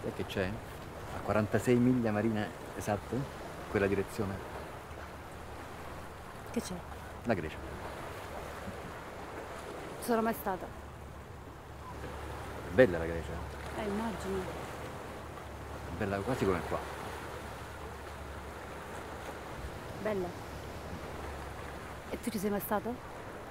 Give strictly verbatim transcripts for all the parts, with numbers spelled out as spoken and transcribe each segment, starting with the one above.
Sai che c'è? A quarantasei miglia marine esatte? Quella direzione. Che c'è? La Grecia. Non sono mai stata. È bella la Grecia. Eh, immagino. È bella quasi come qua. Bella. E tu ci sei mai stato?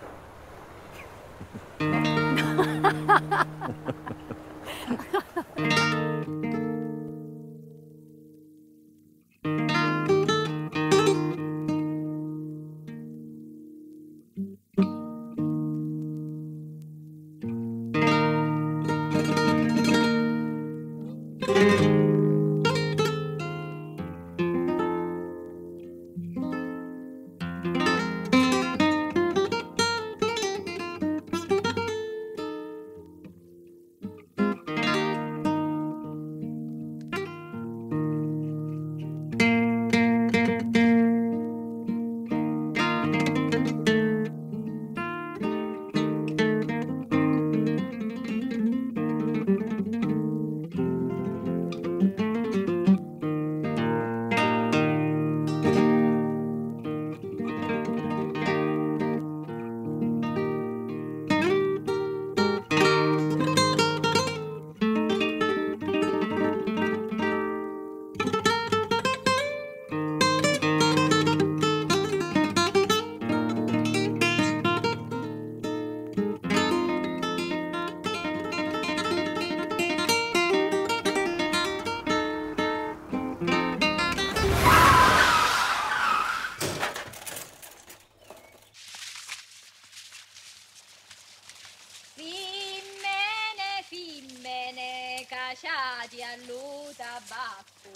Fimmene, fimmene, cacciati allo tabacco.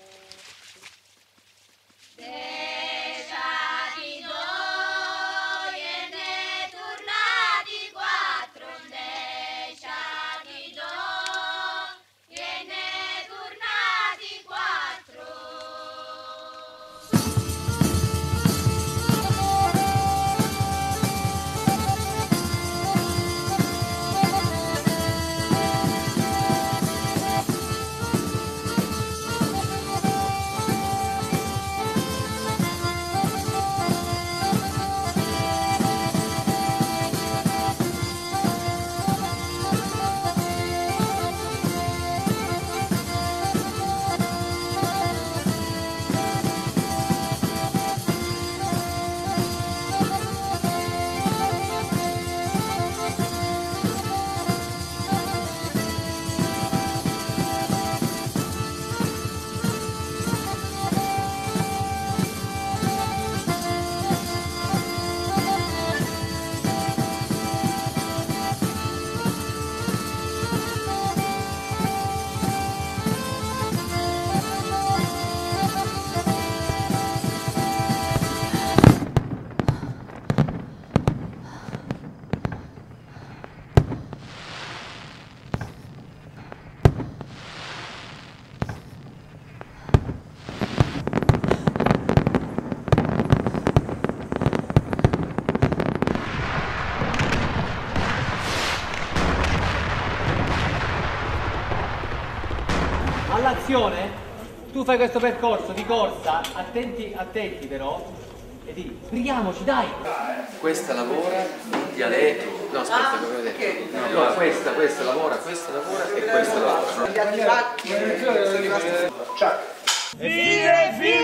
Decati due e ne tornati quattro, decati due e ne tornati quattro. All'azione, tu fai questo percorso di corsa, attenti, attenti però, e di sbrighiamoci, dai! Questa lavora in dialetto. No, aspetta, come vedete? No, no, questa, questa lavora, questa lavora e questa lavora. Fine, fine!